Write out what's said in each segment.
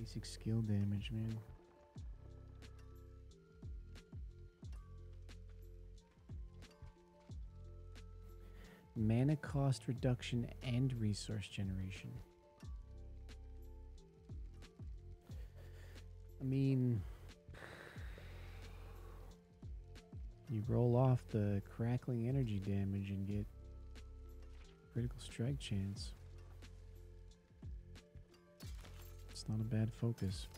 Basic skill damage, man. Mana cost reduction and resource generation. I mean, you roll off the crackling energy damage and get critical strike chance. It's not a bad focus.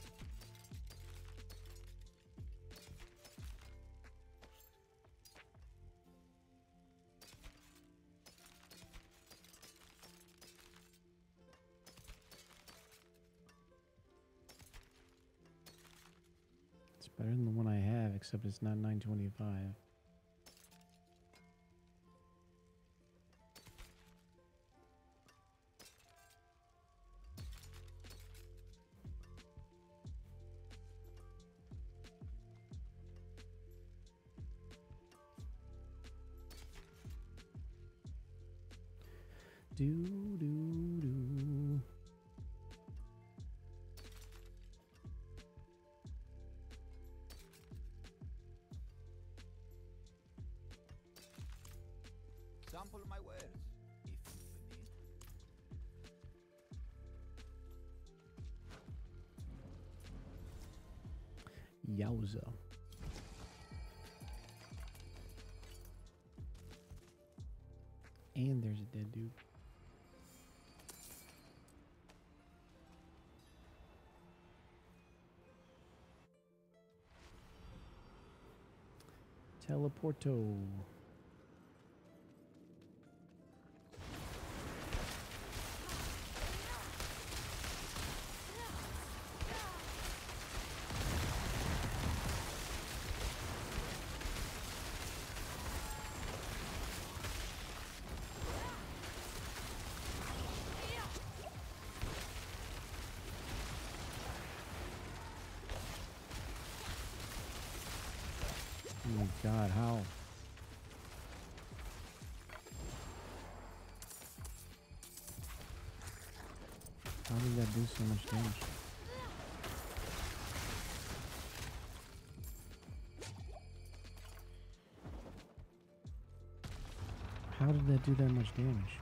It's better than the one I have, except it's not 925. Do. Sample my wares, if you need. Yowza. And there's a dead dude. Teleporto. Oh my god, how? How did that do so much damage? How did that do that much damage?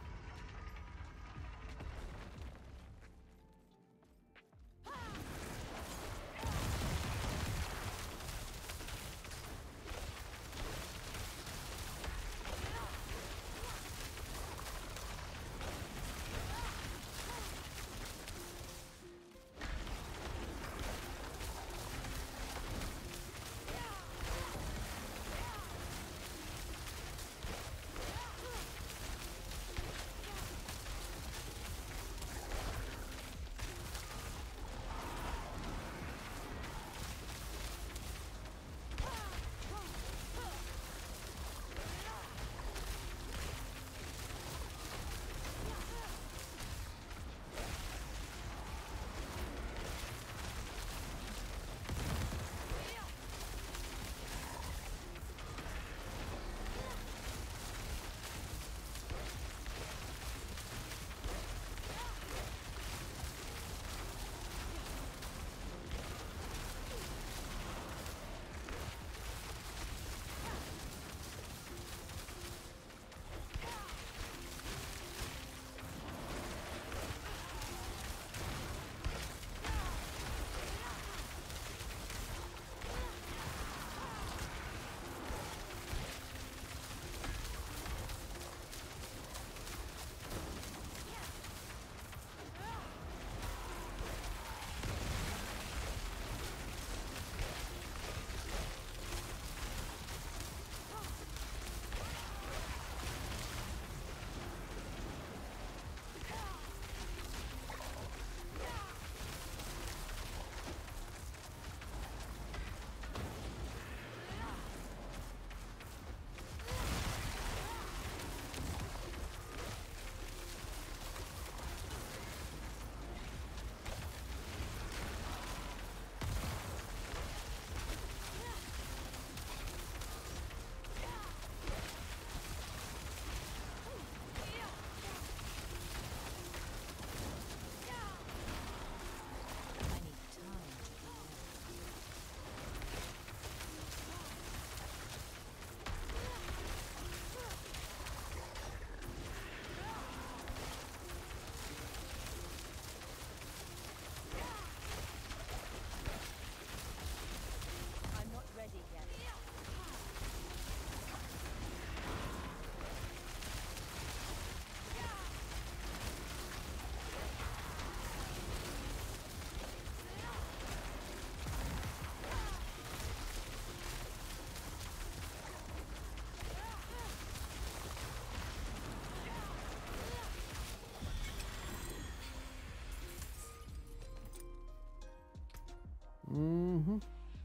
Mm-hmm.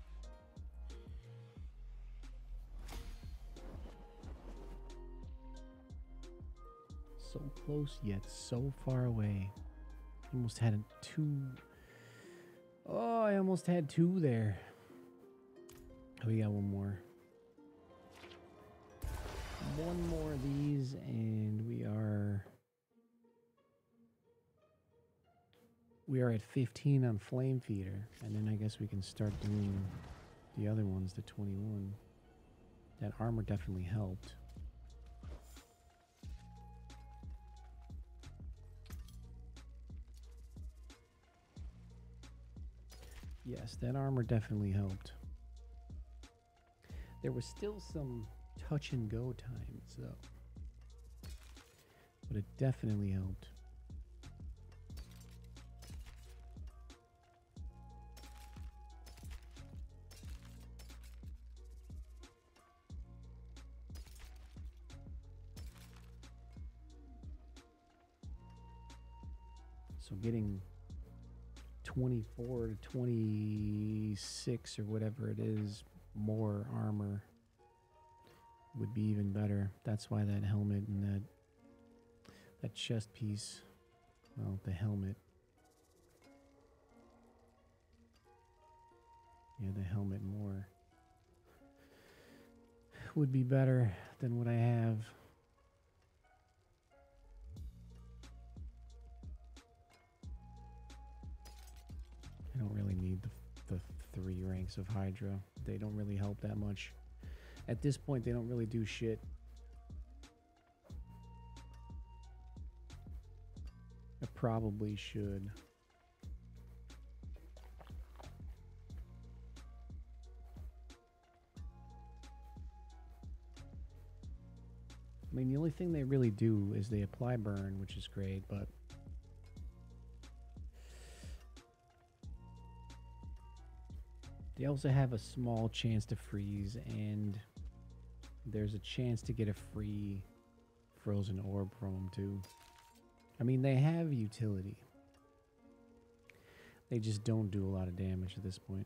So close yet so far away. Almost had a two. Oh, I almost had two there. We got one more. One more of these, and we are at 15 on Flame Feeder, and then I guess we can start doing the other ones to 21. That armor definitely helped. Yes, that armor definitely helped. There was still some touch and go times, though. But it definitely helped. So getting 24 to 26 or whatever it is more armor would be even better. That's why that helmet and that chest piece, well, the helmet. Yeah, the helmet more would be better than what I have. I don't really need the 3 ranks of Hydra. They don't really help that much. At this point, they don't really do shit. I probably should. I mean, the only thing they really do is they apply burn, which is great, but they also have a small chance to freeze, and there's a chance to get a free frozen orb from them, too. I mean, they have utility. They just don't do a lot of damage at this point.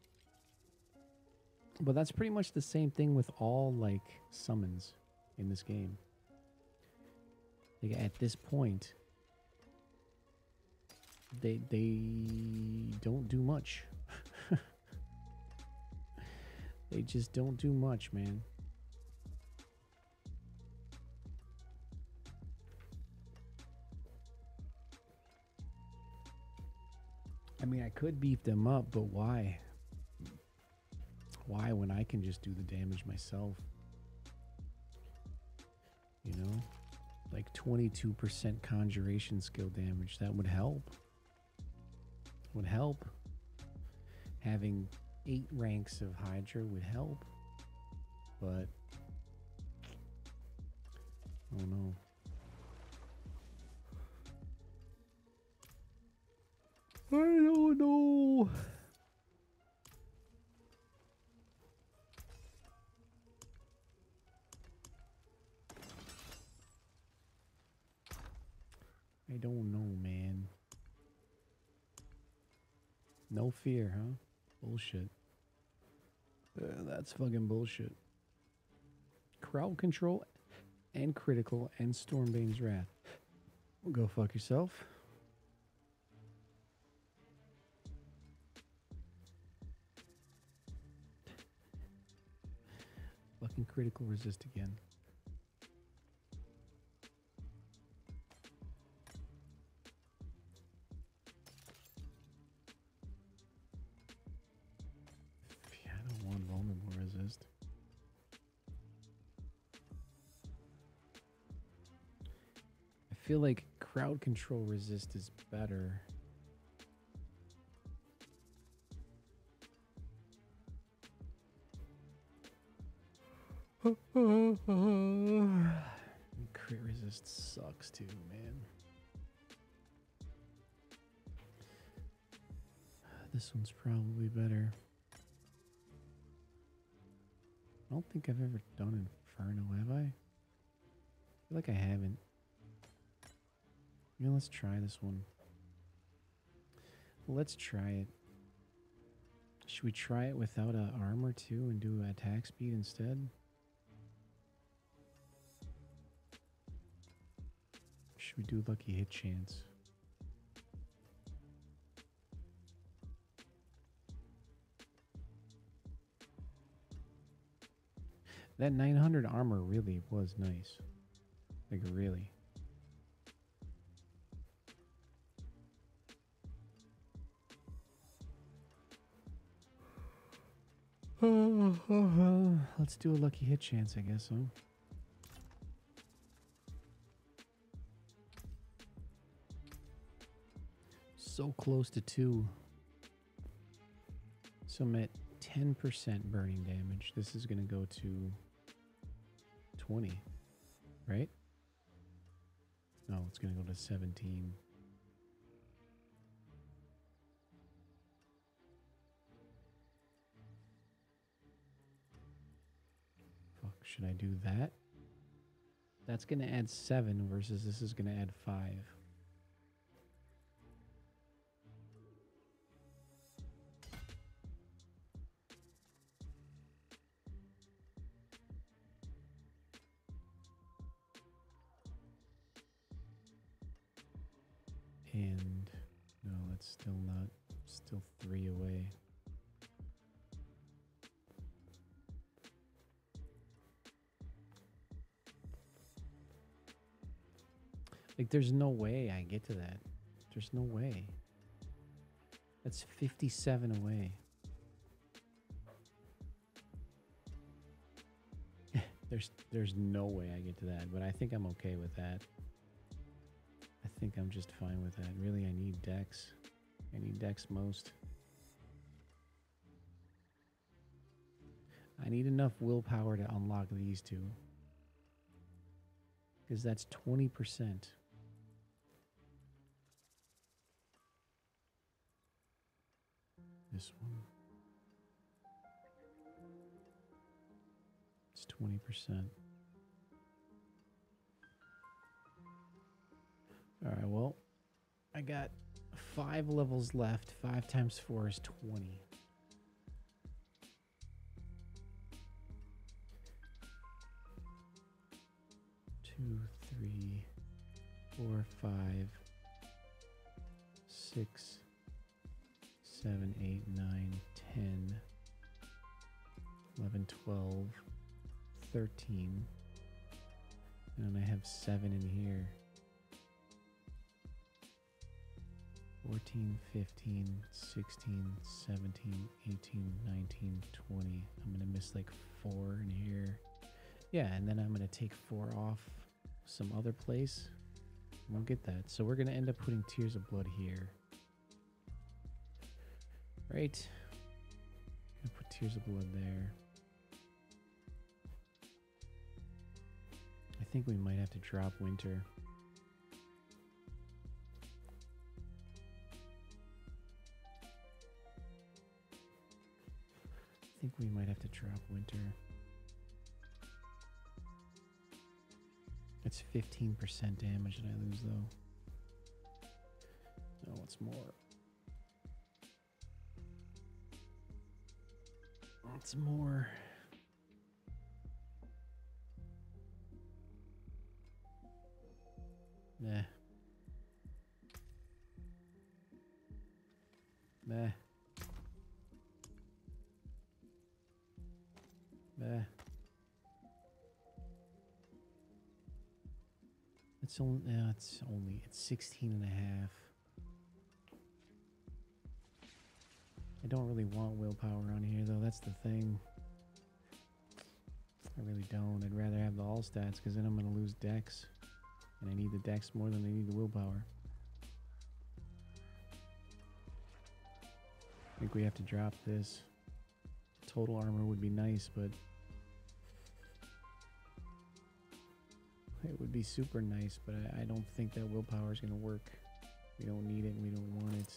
But that's pretty much the same thing with all, like, summons in this game. Like, at this point, they don't do much. They just don't do much, man. I mean, I could beef them up, but why? Why when I can just do the damage myself? You know? Like 22% conjuration skill damage. That would help. Would help. Having 8 ranks of Hydra would help. But I don't know. I don't know. I don't know, man. No fear, huh? Bullshit. That's fucking bullshit. Crowd control and critical and Stormbane's Wrath. Go fuck yourself. Fucking critical resist again. Yeah, I don't want vulnerable resist. I feel like crowd control resist is better. Crit resist sucks too, man. This one's probably better. I don't think I've ever done Inferno, have I? I feel like I haven't. Yeah, let's try this one. Let's try it. Should we try it without a armor too and do attack speed instead? Should we do lucky hit chance? That 900 armor really was nice. Like, really. Let's do a lucky hit chance, I guess, huh? So close to 2. So I'm at 10% burning damage. This is going to go to 20, right? No, it's going to go to 17. Fuck, should I do that? That's going to add 7 versus this is going to add 5. And no, that's still not, still 3 away. Like, there's no way I get to that. There's no way. That's 57 away. There's no way I get to that, but I think I'm okay with that. I think I'm just fine with that. Really, I need Dex. I need Dex most. I need enough willpower to unlock these two. Because that's 20%. This one. It's 20%. Alright, well, I got 5 levels left. 5 times 4 is 20. Two, 3, 4, 5, 6, 7, 8, 9, 10, 11, 12, 13. And I have 7 in here. 14, 15, 16, 17, 18, 19, 20. I'm going to miss like 4 in here. Yeah, and then I'm going to take 4 off some other place. We'll get that. So we're going to end up putting Tears of Blood here. Right. I'm going to put Tears of Blood there. I think we might have to drop Winter. I think we might have to drop Winter. It's 15% damage that I lose, though. No, what's more? What's more? Nah. Nah. Nah. It's only, it's 16 and a half. I don't really want willpower on here, though. That's the thing. I really don't. I'd rather have the all stats, because then I'm going to lose Dex. And I need the Dex more than I need the willpower. I think we have to drop this. Total armor would be nice, but it would be super nice, but I don't think that willpower is going to work. We don't need it and we don't want it.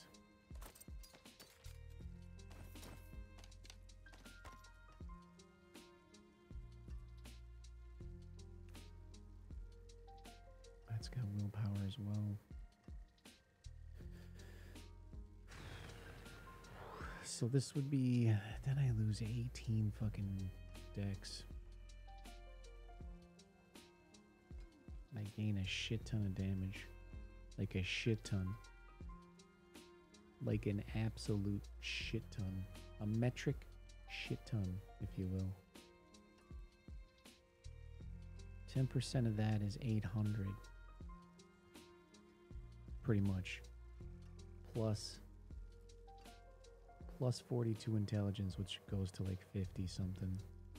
That's got willpower as well. so this would be... Then I lose 18 fucking decks. I gain a shit ton of damage. Like a shit ton. Like an absolute shit ton. A metric shit ton, if you will. 10% of that is 800. Pretty much. Plus 42 intelligence, which goes to like 50 something.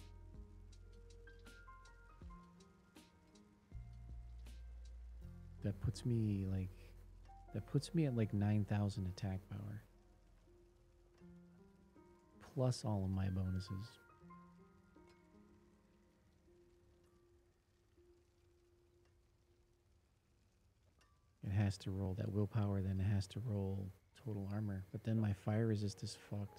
That puts me at like 9,000 attack power. Plus all of my bonuses. It has to roll that willpower, then it has to roll total armor. But then my fire resist is fucked.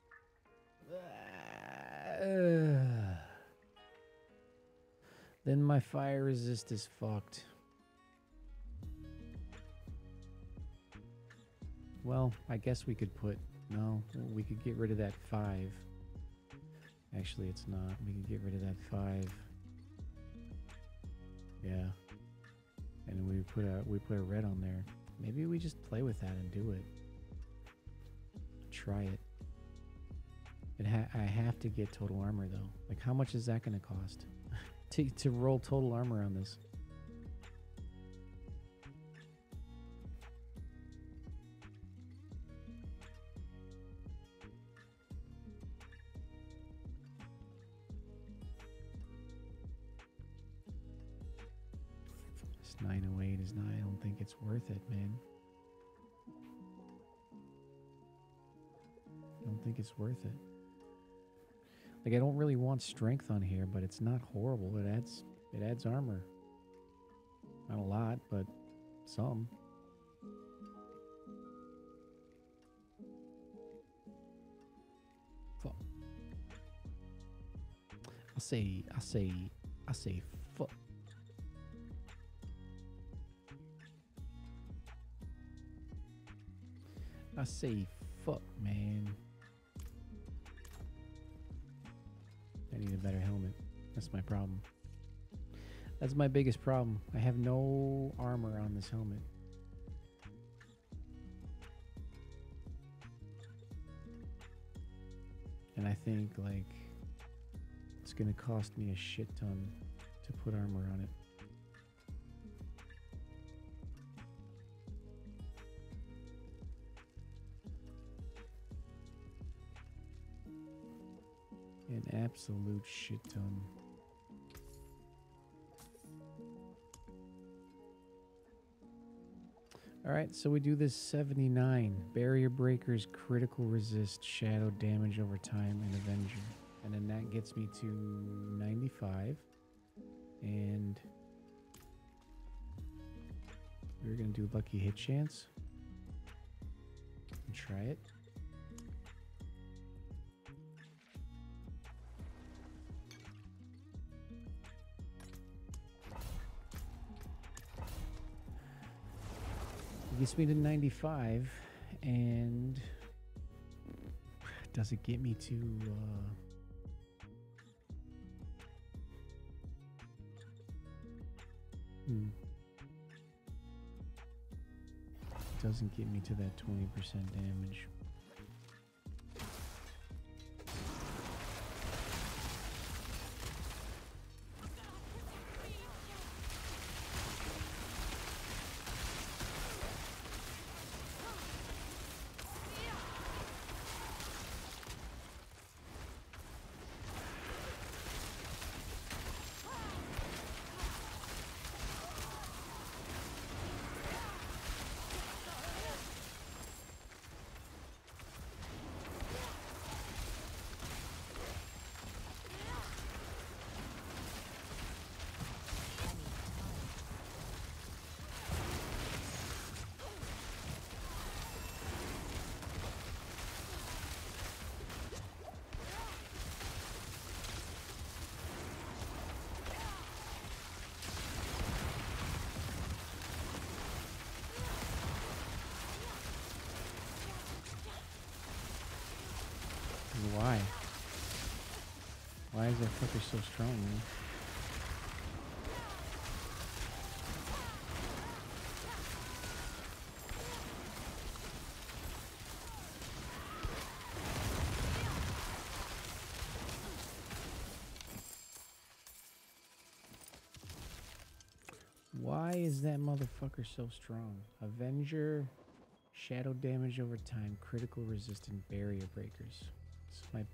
Then my fire resist is fucked. Well, I guess we could put... No, we could get rid of that 5. Actually, it's not. We could get rid of that 5. Yeah. And we put a red on there. Maybe we just play with that and do it. Try it. I have to get total armor though. Like, how much is that going to cost to roll total armor on this? This 908 is not. I don't think it's worth it, man. I don't think it's worth it. Like, I don't really want strength on here, but it's not horrible. It adds armor. Not a lot, but some. Fuck. I say fuck. I say fuck, man. I need a better helmet. That's my problem. That's my biggest problem. I have no armor on this helmet. And I think, like, it's gonna cost me a shit ton to put armor on it. An absolute shit ton. Alright, so we do this 79. Barrier Breakers, critical resist, shadow damage over time, and Avenger. And then that gets me to 95. And we're going to do Lucky Hit Chance. And try it. Gets me to 95, and does it get me to doesn't get me to that 20% damage. Why? Why is that fucker so strong, man? Why is that motherfucker so strong? Avenger, shadow damage over time, critical resistant barrier breakers. So my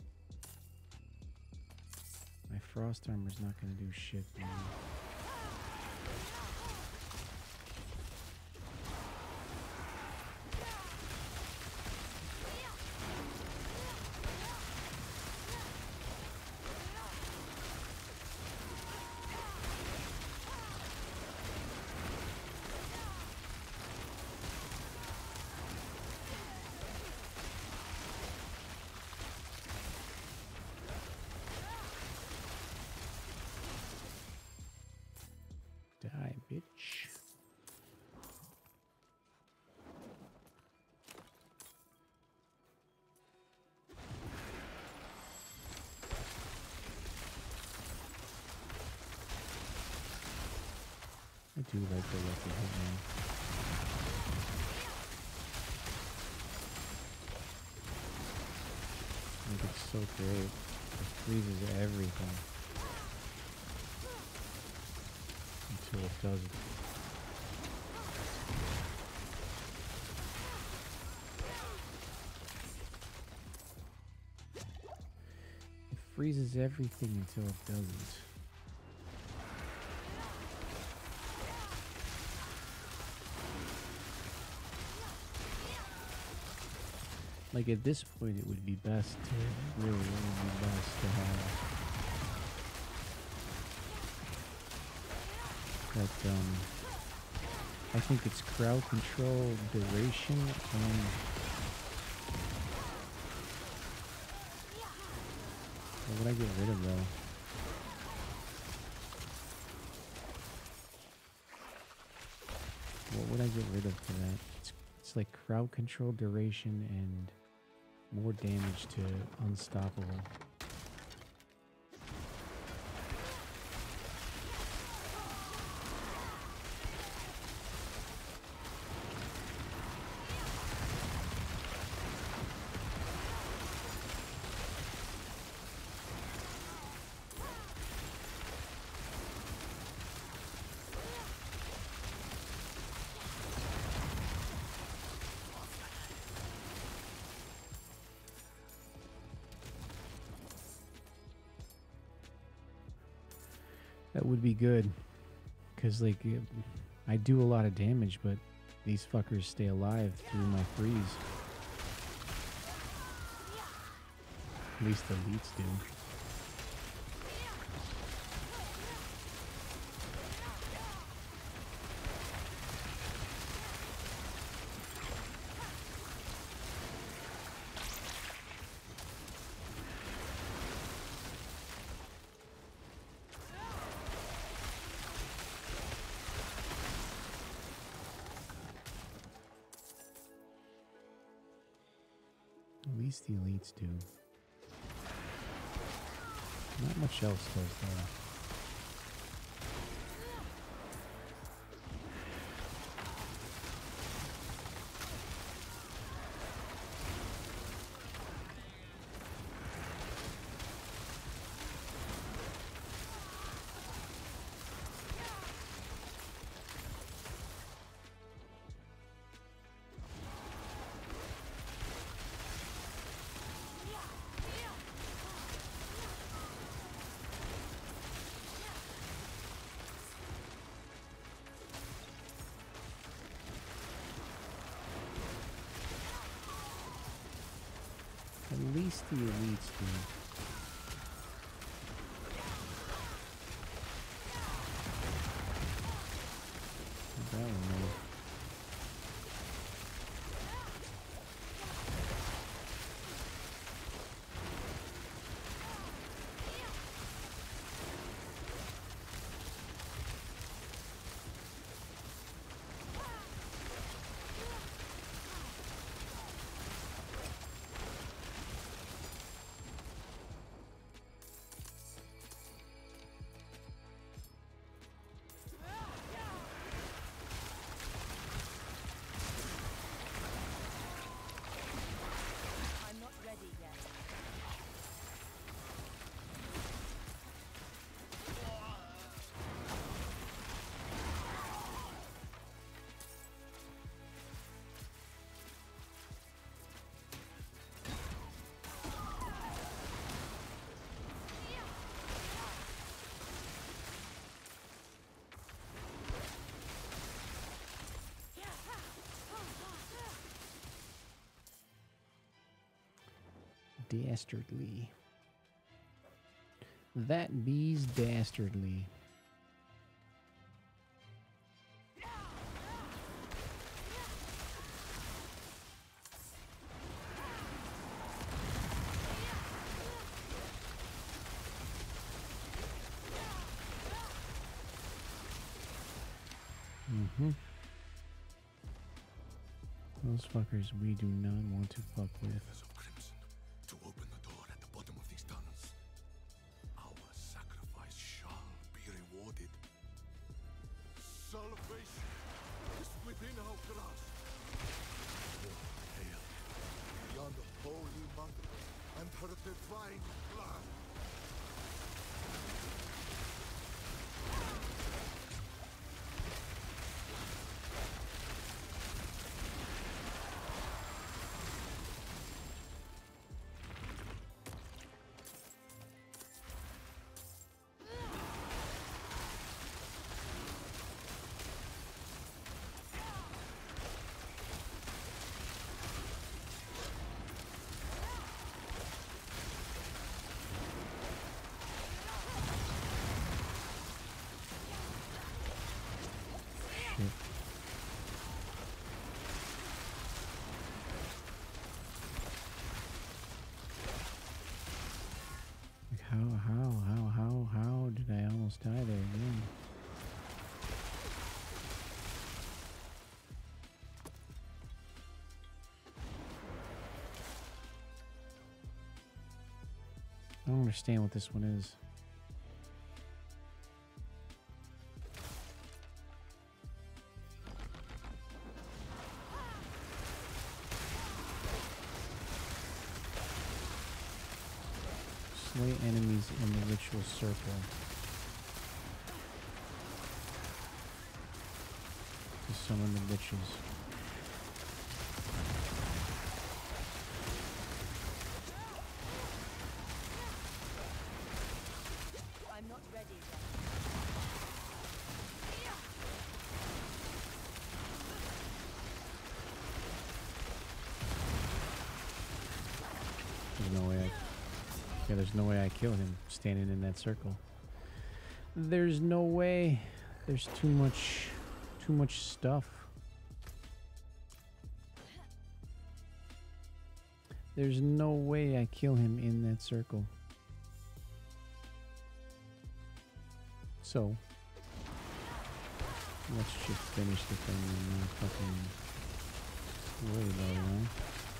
frost armor's not gonna do shit, man. Die, bitch. I do like the lucky hitman. I think it's so great. It freezes everything until it doesn't. It freezes everything until it doesn't. Like at this point, it would be best to really, really be best to have that. I think it's crowd control, duration, and what would I get rid of though? What would I get rid of for that? It's like crowd control, duration, and more damage to unstoppable. That would be good, because like I do a lot of damage, but these fuckers stay alive through my freeze. At least the elites do. At least the elites do. Not much else does though. At least the elites do. That one move. dastardly. That bee's dastardly. Mm-hmm. Those fuckers we do not want to fuck with. Of Crimson to open the door at the bottom of these tunnels. Our sacrifice shall be rewarded. Salvation is within our grasp. Your hail beyond the Holy Mother and her divine blood. How did I almost die there again? I don't understand what this one is. Slay enemies in the ritual circle. To summon the witches. I'm not ready yet. There's no way there's no way I kill him standing in that circle. There's no way. There's too much stuff. There's no way I kill him in that circle. So let's just finish the thing and not fucking worry about it, huh?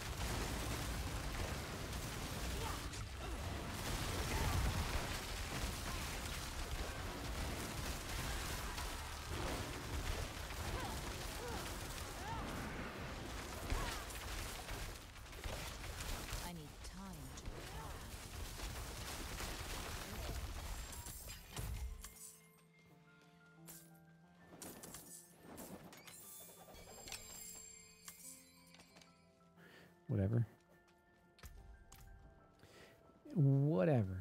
I need time to recover. Whatever. Whatever.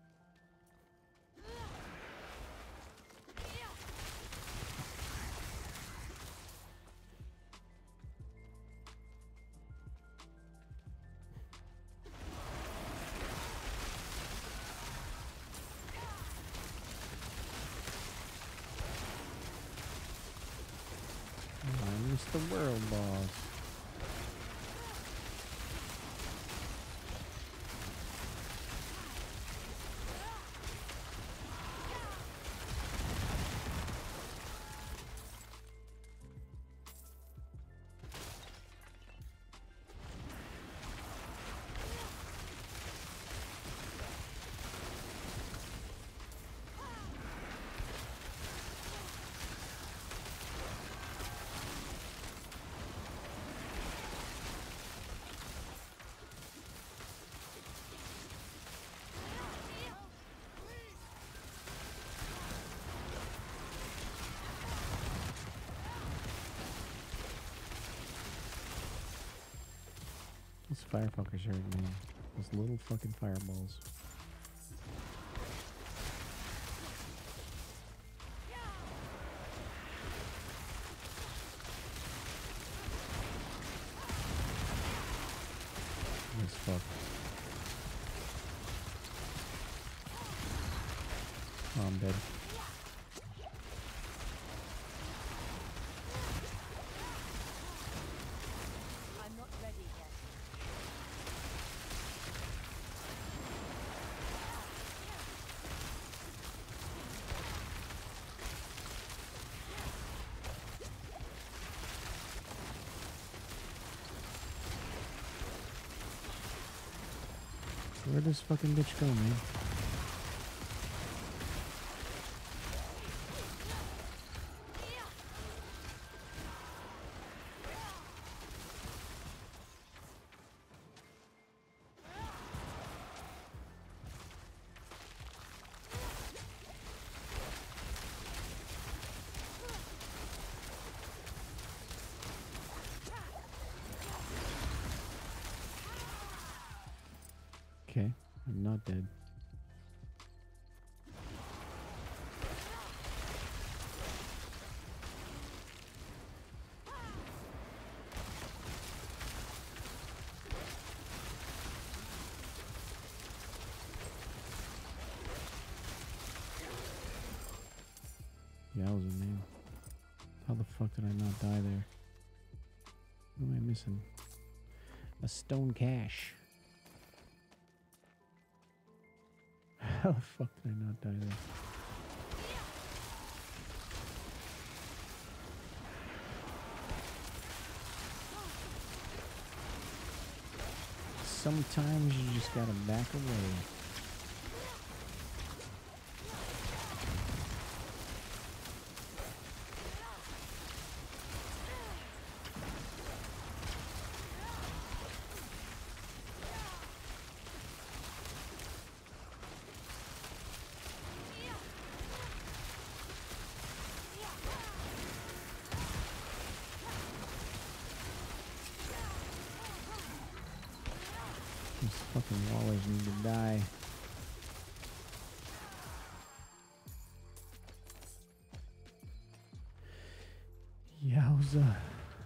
I missed the world boss. Those firefuckers hurt, man. Those little fucking fireballs. As fuck. Oh, I'm dead. I'm not ready yet. Where'd this fucking bitch go, man? Okay, I'm not dead. Yowza, man. How the fuck did I not die there? What am I missing? A stone cache. How the fuck did I not die there? Sometimes you just gotta back away. These fucking wallers need to die. Yowza.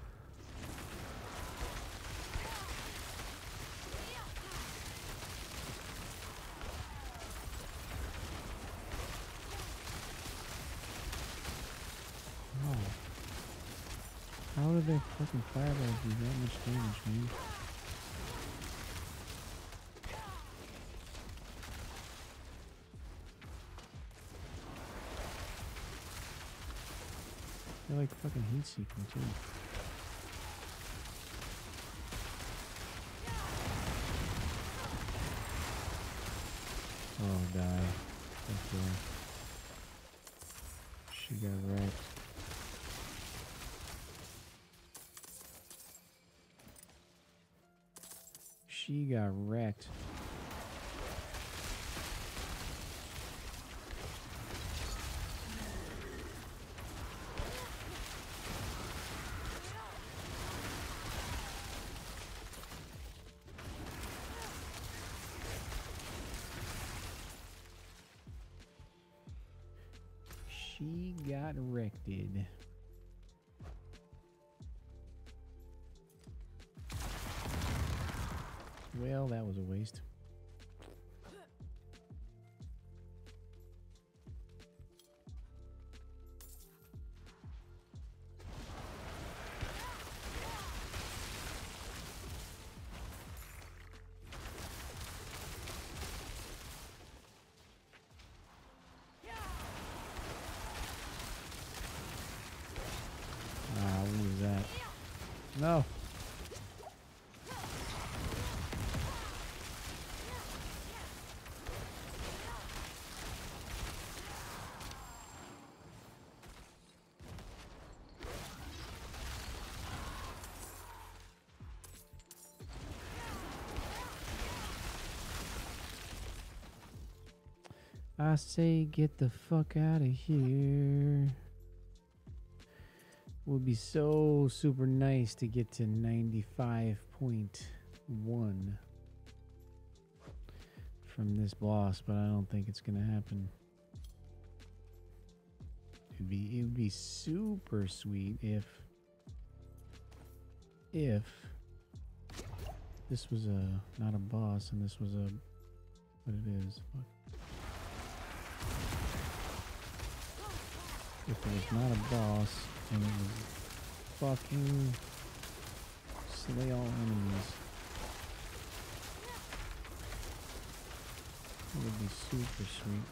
Oh. How do their fucking fireballs do that much damage, man? They're like fucking heat seeking too. Oh, die. Okay. She got wrecked. She got wrecked. She got wrecked. Well, that was a waste. Ah, what was that? No. I say get the fuck out of here. Would be so super nice to get to 95.1 from this boss, but I don't think it's gonna happen. It would be super sweet if this was not a boss and this was what it is. Fuck. if it was not a boss and it was fucking slay all enemies. It would be super sweet.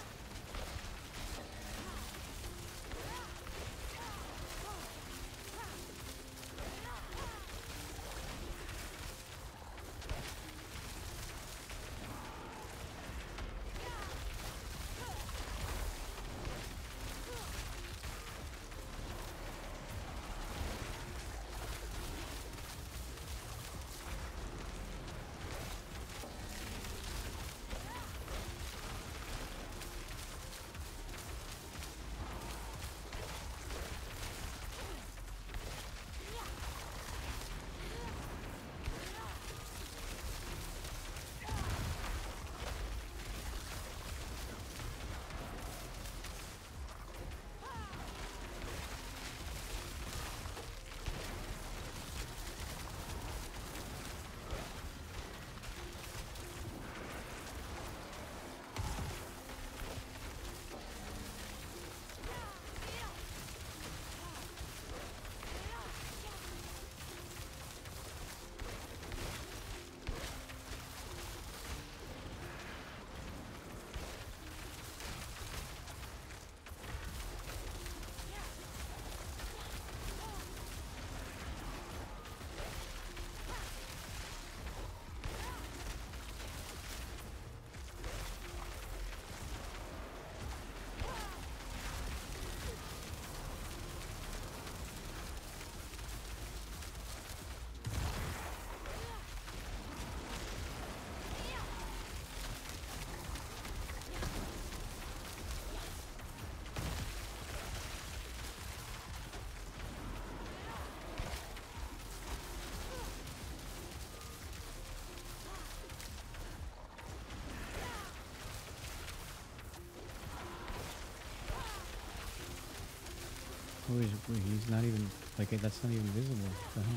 Oh, he's not even, like, that's not even visible. What the hell?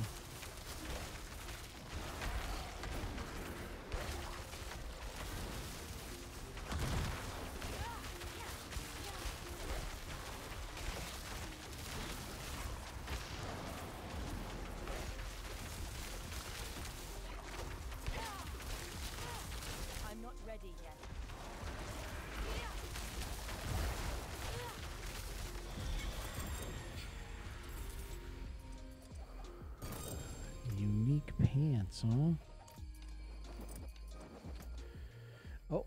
I'm not ready yet. Unique pants, huh? Oh.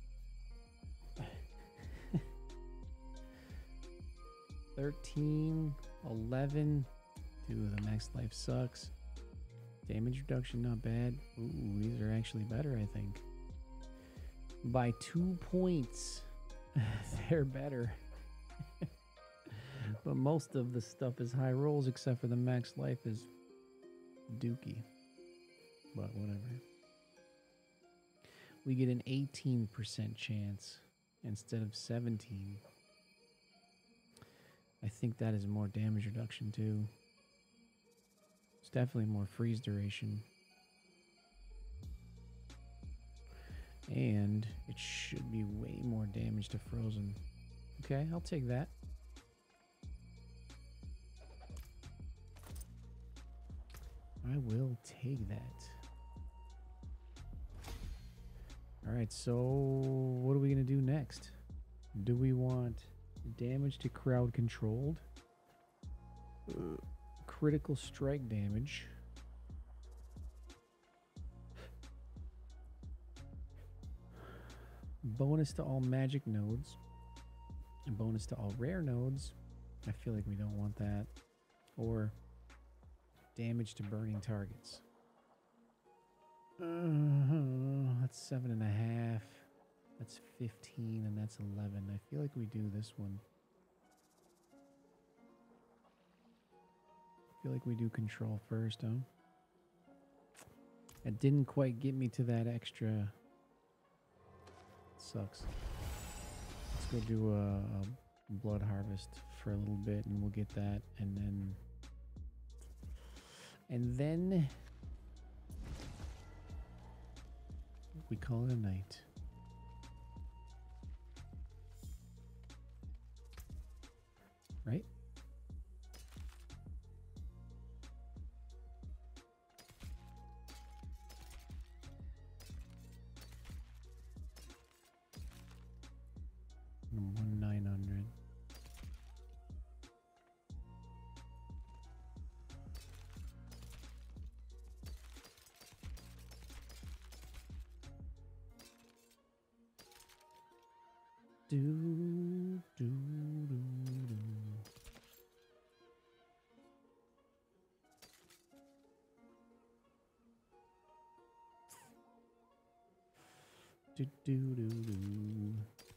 13, 11. Dude, the max life sucks. Damage reduction, not bad. Ooh, these are actually better, I think. By 2 points. They're better. But most of the stuff is high rolls, except for the max life is dookie. But whatever. We get an 18% chance instead of 17. I think that is more damage reduction too. It's definitely more freeze duration. And it should be way more damage to frozen. Okay, I'll take that. I will take that. Alright, so what are we going to do next? Do we want damage to crowd controlled? Critical strike damage. Bonus to all magic nodes. And bonus to all rare nodes. I feel like we don't want that. Or damage to burning targets. That's 7.5. That's 15, and that's 11. I feel like we do this one. I feel like we do control first, huh? It didn't quite get me to that extra. Sucks. Let's go do a blood harvest for a little bit, and we'll get that, and then we call it a night. right? And 1,900. Do, do, do, do. Do, do, do, do.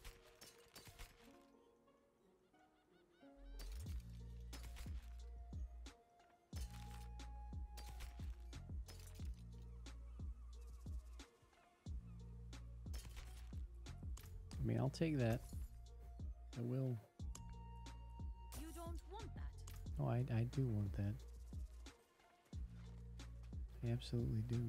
I mean, I'll take that. I will. You don't want that. Oh, I do want that. I absolutely do.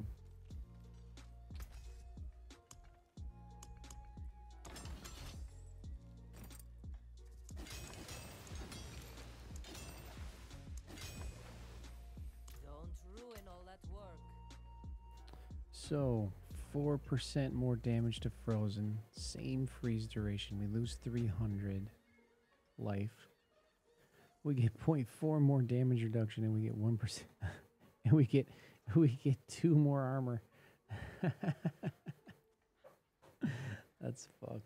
Don't ruin all that work. So, 4% more damage to Frozen. Same freeze duration. We lose 300 life. We get 0.4 more damage reduction, and we get 1%. And we get 2 more armor. That's fucked.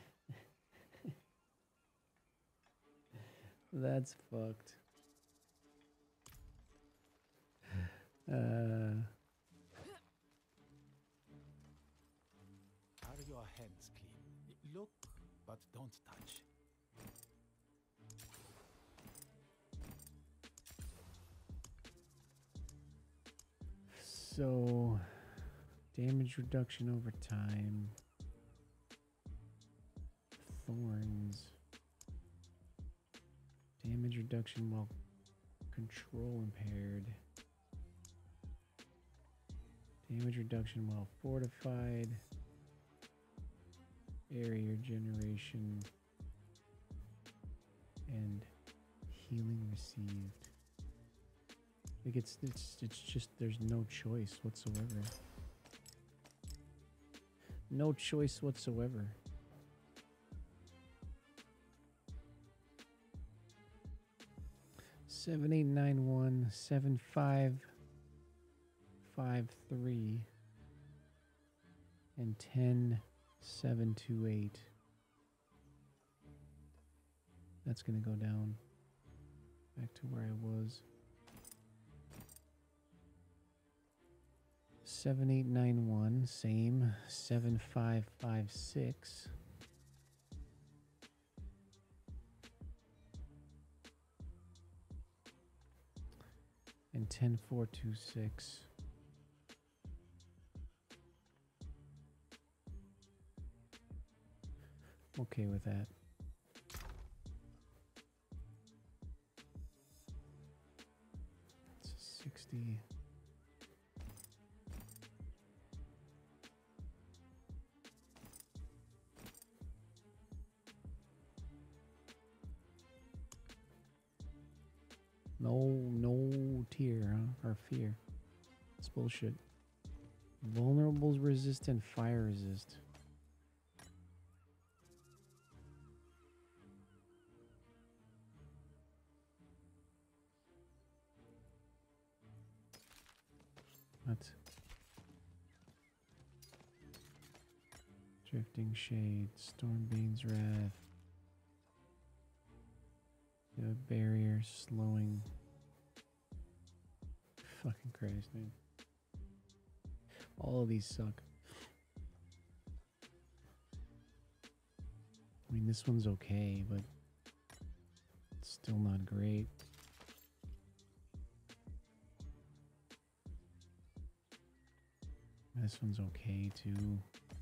That's fucked. Are your hands clean? Look, but don't touch. So, damage reduction over time. Thorns. Damage reduction while control impaired. Damage reduction while fortified. Area generation. And healing received. Like it's just there's no choice whatsoever. No choice whatsoever. Seven eight nine one 7553 and 10728. That's gonna go down back to where I was. 7891, same. 7556. And 10426. Okay with that. It's 60. No tier, huh? Or fear. It's bullshit. Vulnerables resist and fire resist. What? Drifting Shade, Stormbane's Wrath. You have a barrier slowing. Fucking Christ, man. All of these suck. I mean, this one's okay, but it's still not great. This one's okay too,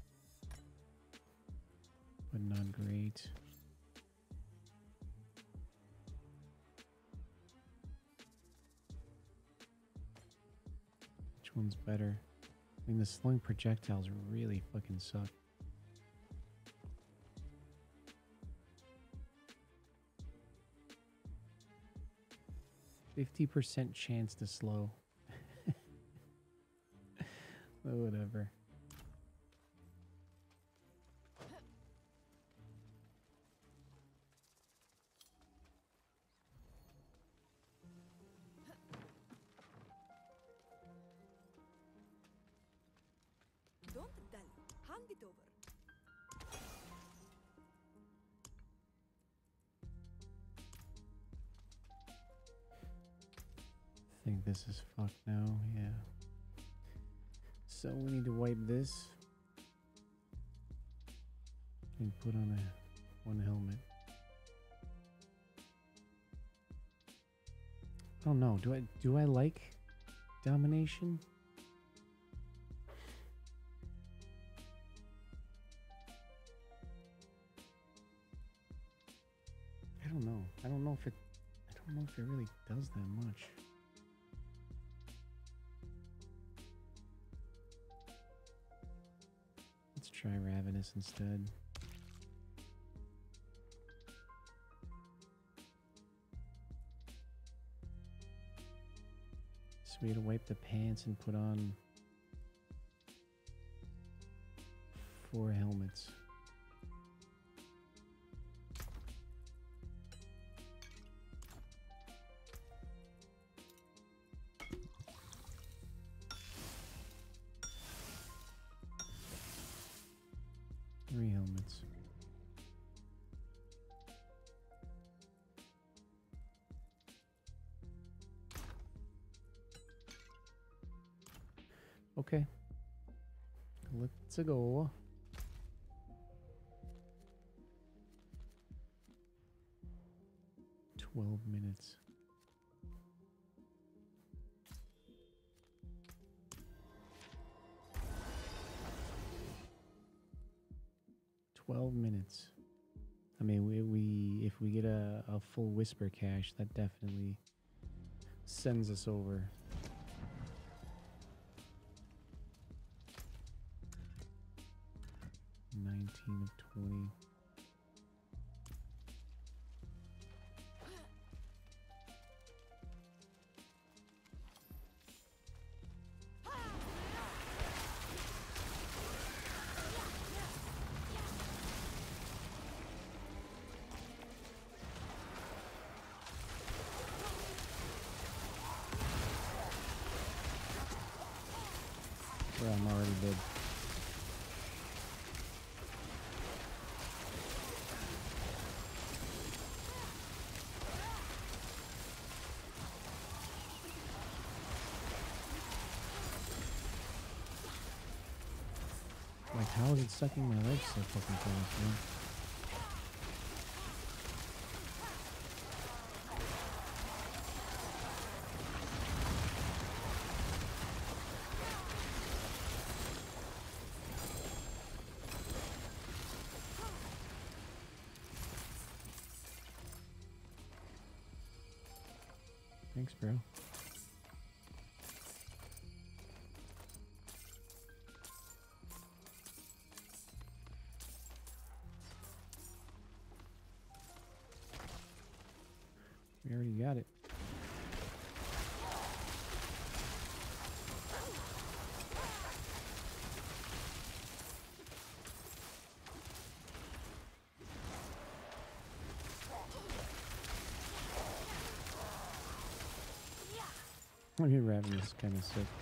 but not great. Which one's better? I mean, the slung projectiles really fucking suck. 50% chance to slow. Oh, whatever. Don't dally. Hand it over. I think this is fucked now, yeah. So we need to wipe this and put on one helmet. I don't know. Do I like domination? I don't know. I don't know if it really does that much. Let's try Ravenous instead. So we had to wipe the pants and put on 4 helmets. Three helmets. Okay. Let's go. "12 minutes. I mean, if we get a full whisper cache, that definitely sends us over. "19 of 20. Well, I'm already dead. Like, how is it sucking my life so fucking fast, man? Thanks, bro. We already got it. I mean, Ravenous is kind of sick.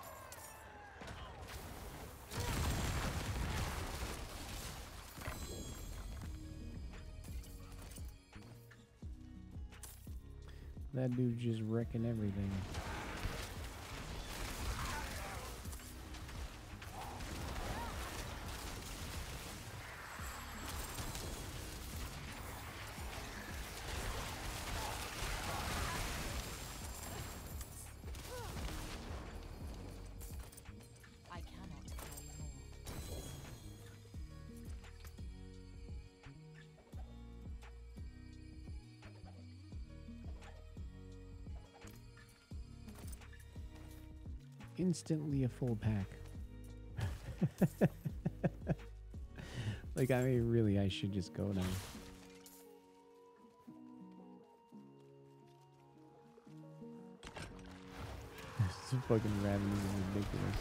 That dude just wrecking everything. I cannot carry more. Instantly a full pack. Like, I mean, really, I should just go now. This fucking Raven is ridiculous.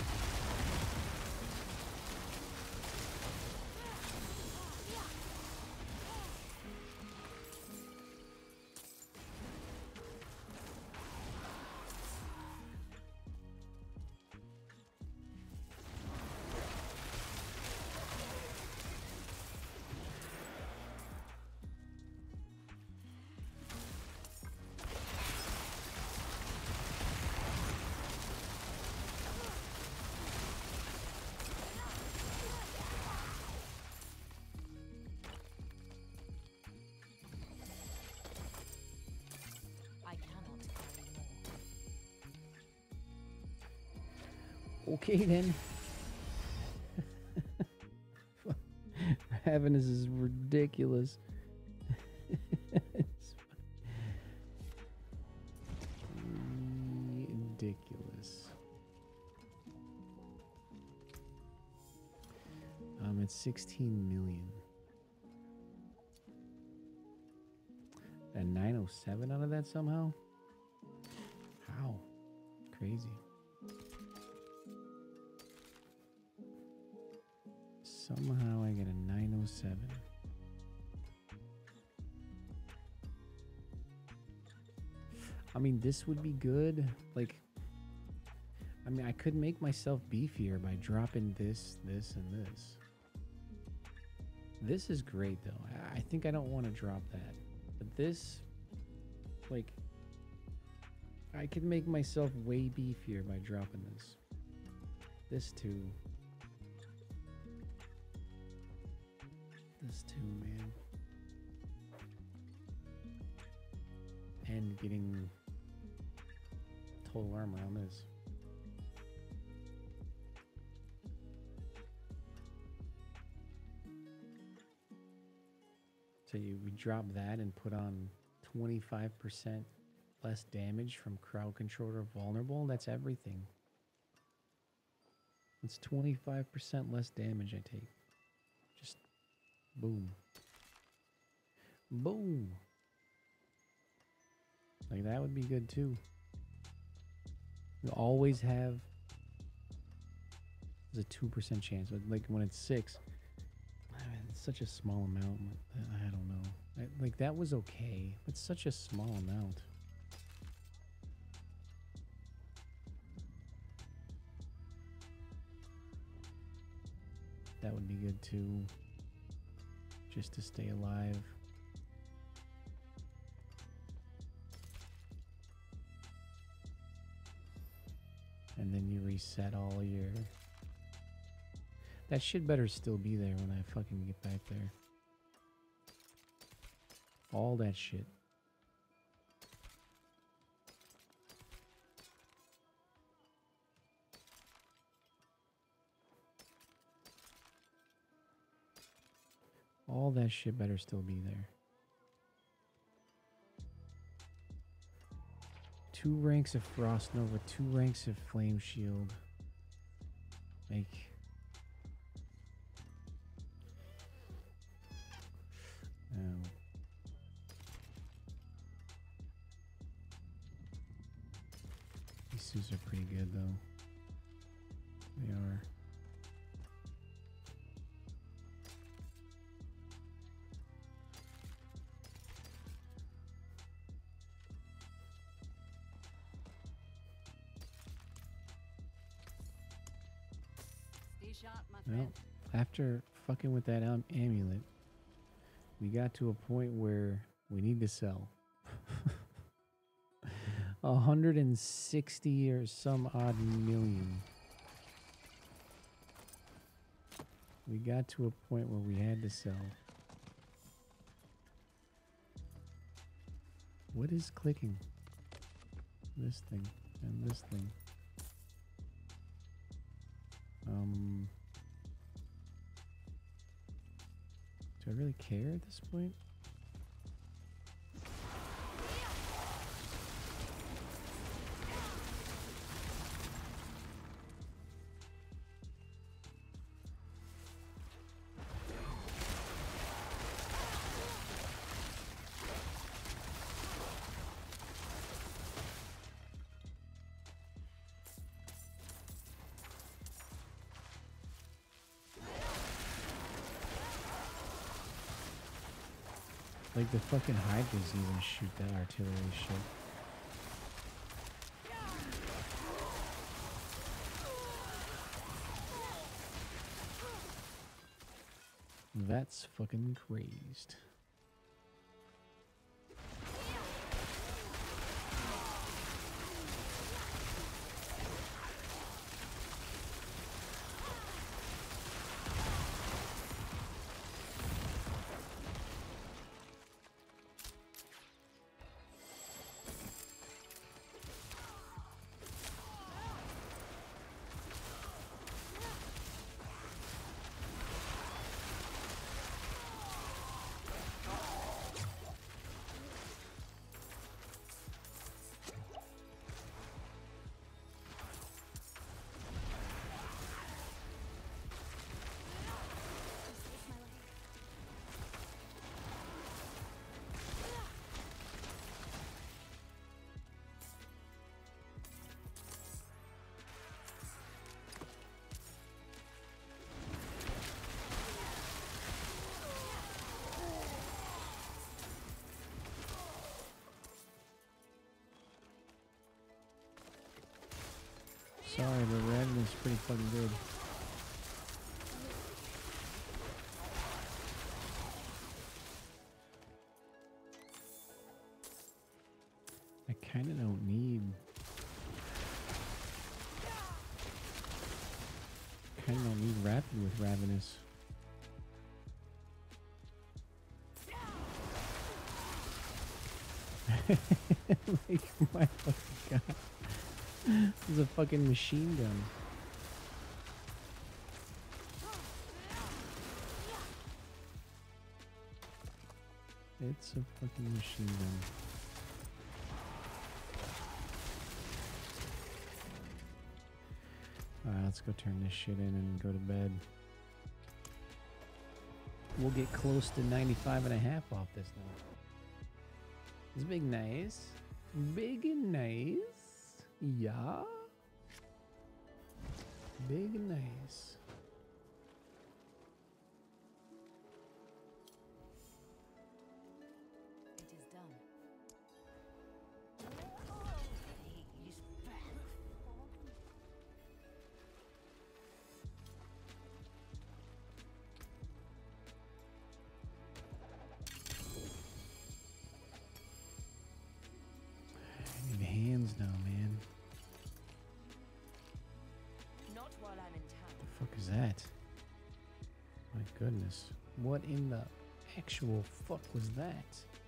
I cannot carry more. Okay then. Ravenous is ridiculous. It's ridiculous. It's 16 million. And 907 out of that somehow? How? Crazy. Somehow I get a 907. I mean, this would be good. Like, I mean, I could make myself beefier by dropping this, this, and this. This is great, though. I think I don't want to drop that. But this, like, I could make myself way beefier by dropping this. This too. This too, man. And getting total armor on this. So we drop that and put on 25% less damage from crowd controller vulnerable. That's everything. It's 25% less damage I take. Just boom. Boom. Like that would be good too. You always have there's a 2% chance, but like when it's 6, it's such a small amount. I don't know. Like that was okay. It's such a small amount. That would be good too. Just to stay alive. And then you reset all your... That shit better still be there when I fucking get back there. All that shit. All that shit better still be there. 2 ranks of Frost Nova, 2 ranks of Flame Shield. Like... Oh. These suits are pretty good though. They are. Stay sharp, my Well, friend. after fucking with that amulet, we got to a point where we need to sell. 160 or some odd million. We got to a point where we had to sell. What is clicking? This thing and this thing. Do I really care at this point? Like the fucking Hydras even shoot that artillery shit. That's fucking crazed. Sorry, but Ravenous pretty fucking good. I kinda don't need... Kinda don't need Rapid with Ravenous. Like, my fucking god. This is a fucking machine gun. It's a fucking machine gun. Alright, let's go turn this shit in and go to bed. We'll get close to 95.5 off this now. It's big nice. Big and nice. Yeah. Big and nice. It is done. He's back. I need hands now, man. Not while I'm in town. The fuck is that? My goodness. What in the actual fuck was that?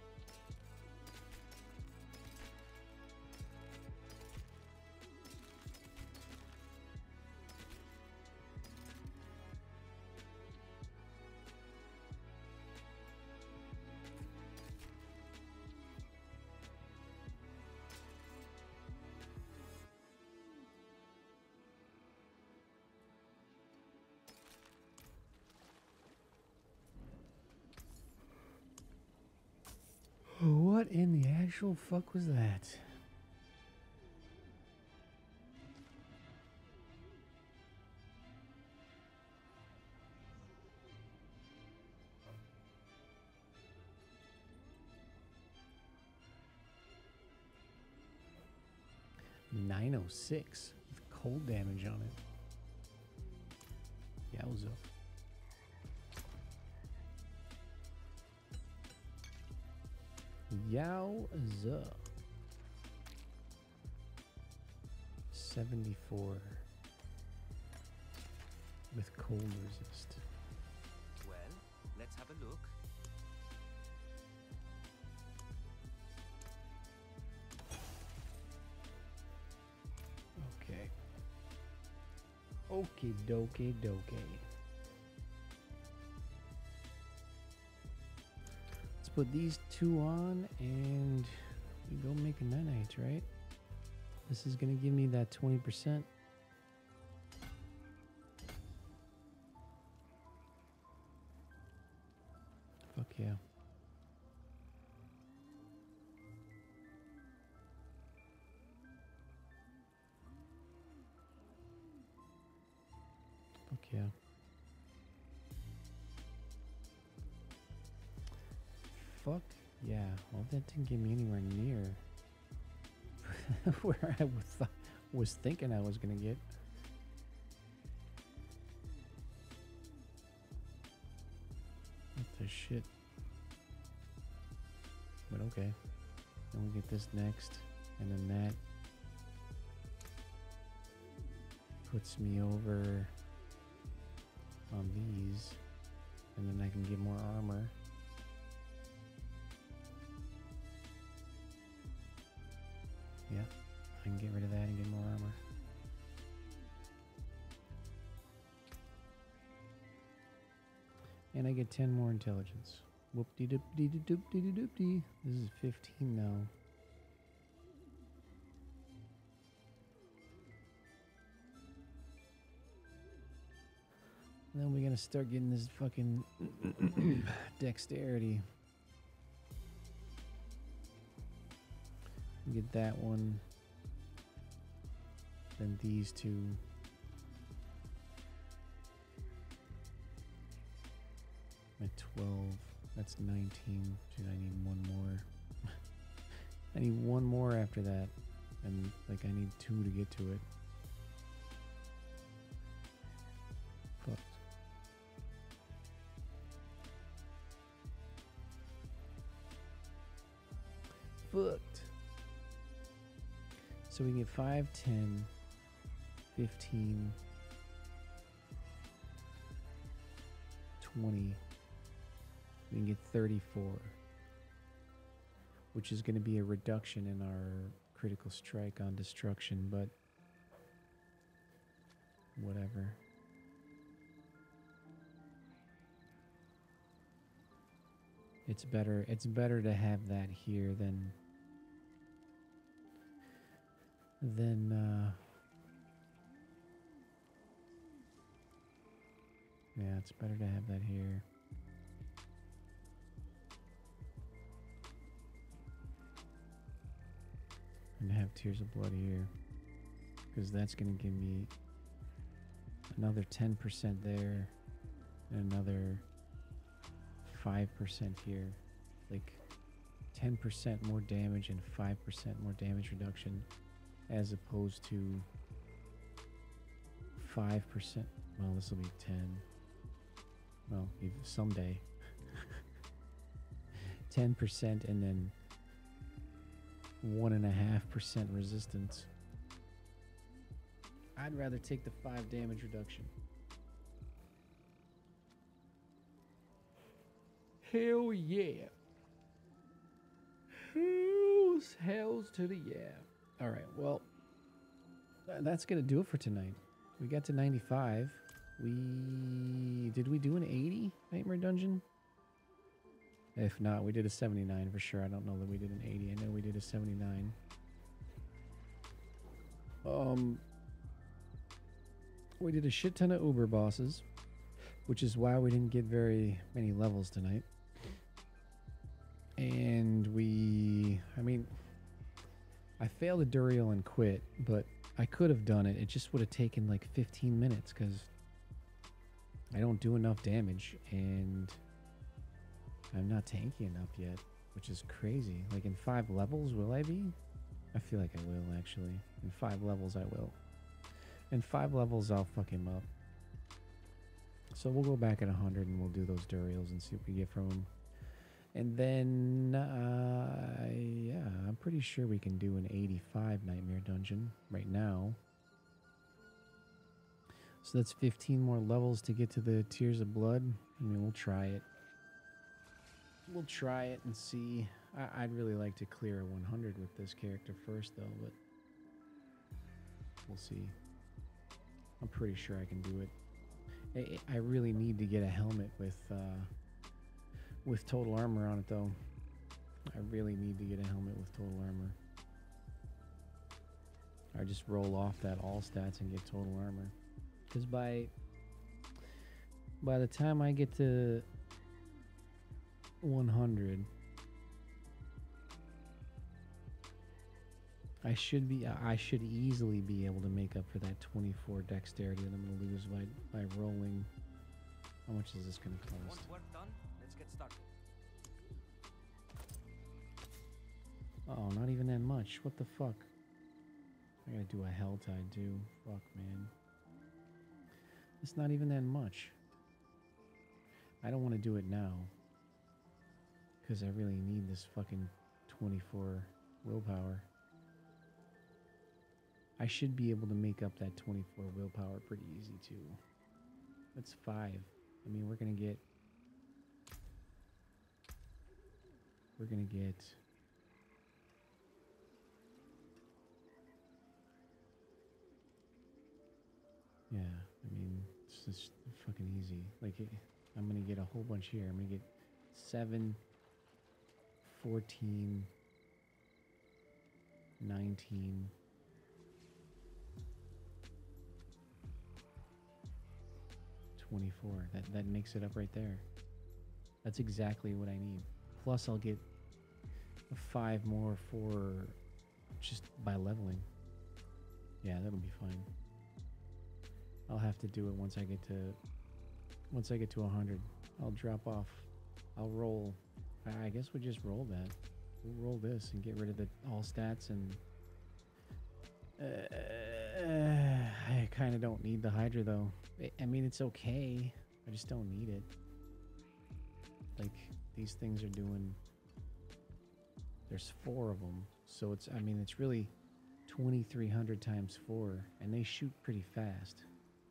What in the actual fuck was that? .906 with cold damage on it. Yowza. Yowza. 74 with cold resist. Well, let's have a look. Okay. Okie dokie dokie. Let's put these two on and we go make a nanite, right? This is gonna give me that 20%. Fuck yeah. Fuck yeah. fuck? Yeah, well, that didn't get me anywhere near where I was thinking I was gonna get. What the shit? But okay. Then we get this next, and then that puts me over on these, and then I can get more armor. Yep, I can get rid of that and get more armor. And I get 10 more intelligence. Whoop-de-doop-de-doop-de-doop-de. This is 15 now. And then we're gonna start getting this fucking dexterity. Get that one. Then these two. At 12. That's 19. Dude, I need one more. I need one more after that. And like I need 2 to get to it. Fucked. Fucked. So we can get 5, 10, 15, 20. We can get 34, which is going to be a reduction in our critical strike on destruction, but whatever. It's better to have that here than yeah, it's better to have that here. And have Tears of Blood here, because that's going to give me another 10% there and another 5% here, like 10% more damage and 5% more damage reduction, as opposed to 5%. Well, this will be 10. Well, someday 10% and then 1.5% resistance. I'd rather take the 5 damage reduction. Hell yeah. Hells to the yeah. Alright, well, that's gonna do it for tonight. We got to 95. Did we do an 80 Nightmare Dungeon? If not, we did a 79 for sure. I don't know that we did an 80. I know we did a 79. We did a shit ton of Uber bosses, which is why we didn't get very many levels tonight. And I failed a Duriel and quit, but I could have done it. It just would have taken like 15 minutes because I don't do enough damage and I'm not tanky enough yet, which is crazy. Like in 5 levels, will I be? I feel like I will, actually. In 5 levels, I will. In 5 levels, I'll fuck him up. So we'll go back at 100 and we'll do those Duriels and see what we get from them. And then, yeah, I'm pretty sure we can do an 85 Nightmare Dungeon right now. So that's 15 more levels to get to the Tears of Blood. I mean, we'll try it. We'll try it and see. I'd really like to clear a 100 with this character first, though, but we'll see. I'm pretty sure I can do it. I really need to get a helmet with total armor on it, though. I really need to get a helmet with total armor. I just roll off that all stats and get total armor. Because by the time I get to 100, I should easily be able to make up for that 24 dexterity that I'm going to lose by rolling. How much is this going to cost? Want work done? Let's get started. not even that much. What the fuck? I gotta do a hell tide too. Fuck, man. It's not even that much. I don't want to do it now. Because I really need this fucking 24 willpower. I should be able to make up that 24 willpower pretty easy too. That's 5. I mean, we're gonna get... Yeah, I mean, it's just fucking easy. Like, I'm gonna get a whole bunch here. I'm gonna get 7, 14, 19... 24. That makes it up right there. That's exactly what I need. Plus I'll get 5 more for just by leveling. Yeah, that'll be fine. I'll have to do it once I get to 100. I'll drop off. I'll roll. I guess we'll just roll that. We'll roll this and get rid of the all stats and I kind of don't need the Hydra though. I mean, it's okay. I just don't need it. Like, these things are doing... There's 4 of them. So it's, I mean, it's really 2,300 times 4. And they shoot pretty fast.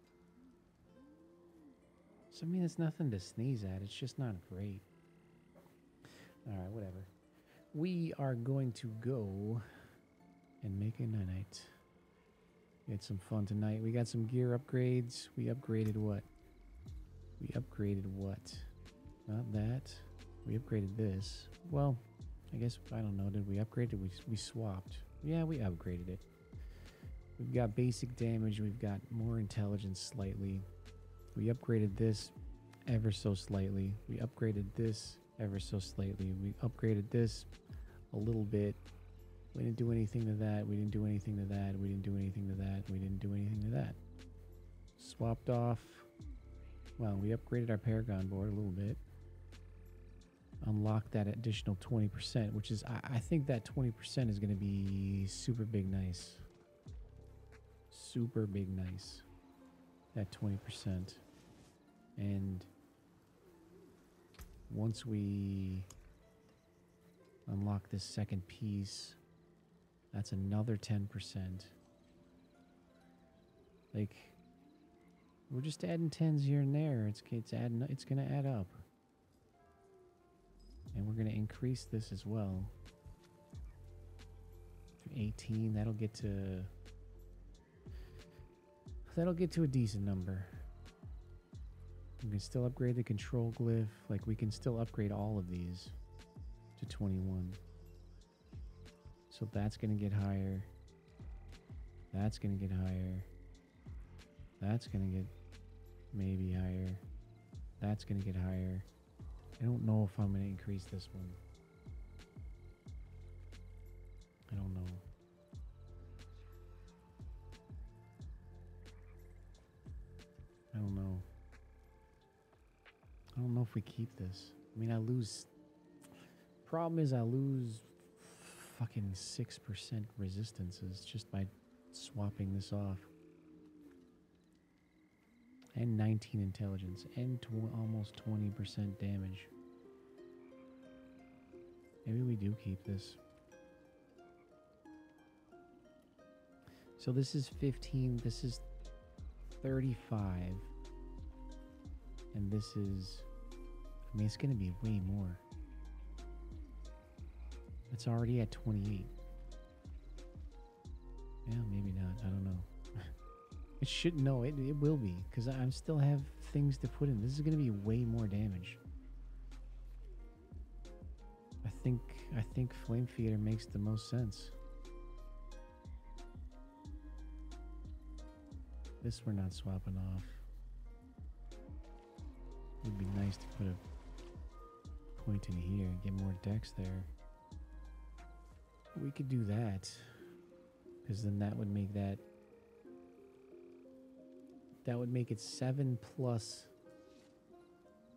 So, I mean, it's nothing to sneeze at. It's just not great. Alright, whatever. We are going to go and make a night. We had some fun tonight. We got some gear upgrades. We upgraded what? Not that. We upgraded this. Well, I guess, I don't know. Did we upgrade it? We swapped. Yeah, we upgraded it. We've got basic damage. We've got more intelligence slightly. We upgraded this ever so slightly. We upgraded this ever so slightly. We upgraded this a little bit. We didn't do anything to that. We didn't do anything to that. We didn't do anything to that. We didn't do anything to that. Swapped off. Well, we upgraded our Paragon board a little bit. Unlocked that additional 20%, which is, I think that 20% is going to be super big nice. Super big nice. That 20%. And once we unlock this second piece, that's another 10%. Like, we're just adding 10s here and there. It's gonna add up. And we're gonna increase this as well. To 18, that'll get to a decent number. We can still upgrade the control glyph. Like, we can still upgrade all of these to 21. So that's going to get higher. That's going to get higher. That's going to get maybe higher. That's going to get higher. I don't know if I'm going to increase this one. I don't know. I don't know. I don't know if we keep this. I mean, I lose... Problem is I lose fucking 6% resistances just by swapping this off. And 19 intelligence. And almost 20% damage. Maybe we do keep this. So this is 15. This is 35. And this is... I mean, it's going to be way more. It's already at 28. Yeah, maybe not. I don't know. It should... No, it will be. Because I still have things to put in. This is going to be way more damage. I think Flame Feeder makes the most sense. This we're not swapping off. It would be nice to put a point in here and get more decks there. We could do that. Because then that would make that... That would make it 7 plus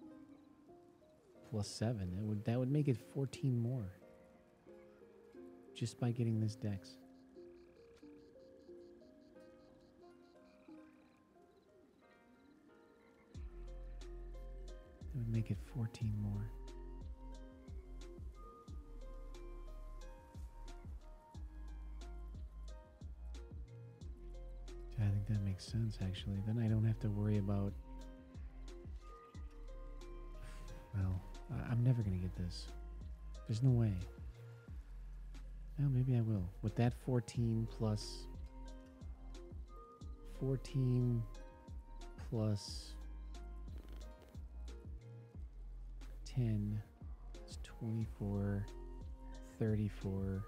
7. That would make it 14 more. just by getting this dex. It would make it 14 more. I think that makes sense, actually. Then I don't have to worry about... Well, I'm never going to get this. There's no way. Well, maybe I will. With that 14 plus... 14 plus 10 is 24, 34,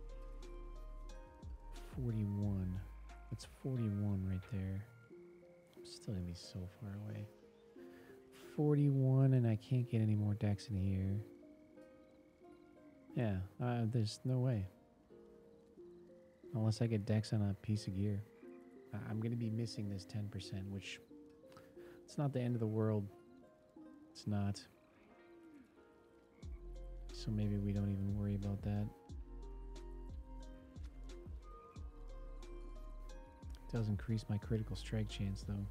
41. That's 41 right there. I'm still gonna be so far away. 41, and I can't get any more decks in here. Yeah, there's no way. Unless I get decks on a piece of gear. I'm gonna be missing this 10%, which it's not the end of the world. It's not. So maybe we don't even worry about that. It does increase my critical strike chance, though.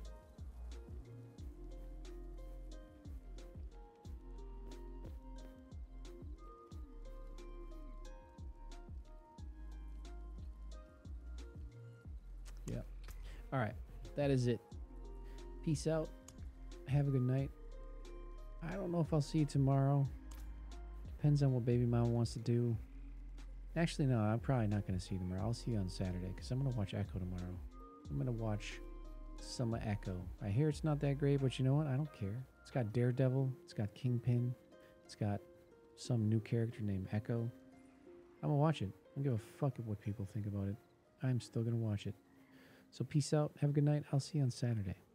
Yep. All right. That is it. Peace out. Have a good night. I don't know if I'll see you tomorrow. Depends on what baby mama wants to do. Actually, no, I'm probably not going to see you tomorrow. I'll see you on Saturday because I'm going to watch Echo tomorrow. I'm going to watch some of Echo. I hear it's not that great, but you know what? I don't care. It's got Daredevil. It's got Kingpin. It's got some new character named Echo. I'm going to watch it. I don't give a fuck what people think about it. I'm still going to watch it. So peace out. Have a good night. I'll see you on Saturday.